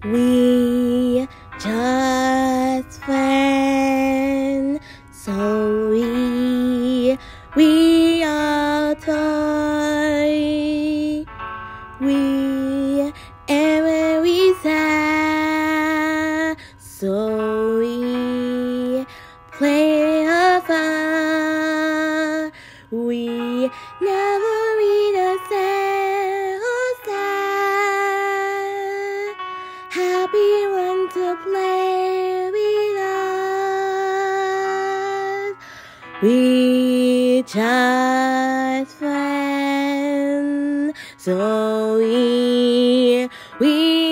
We just friends, so we are toy. We ever we sad, so we play a fun. We never read a sad. Happy one to play with us. We just friends, so we